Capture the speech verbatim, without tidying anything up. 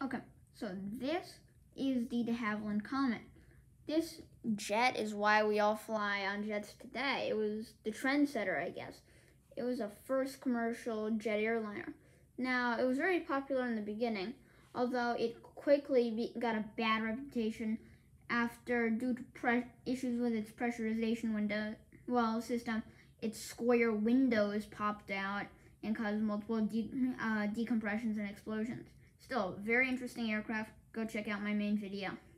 Okay, so this is the de Havilland comet. This jet is why we all fly on jets today. It was the trendsetter, I guess. It was a first commercial jet airliner. Now, it was very popular in the beginning, although it quickly be, got a bad reputation after, due to pre issues with its pressurization window, well, system, its square windows popped out and caused multiple de uh, decompressions and explosions. Still, very interesting aircraft. Go check out my main video.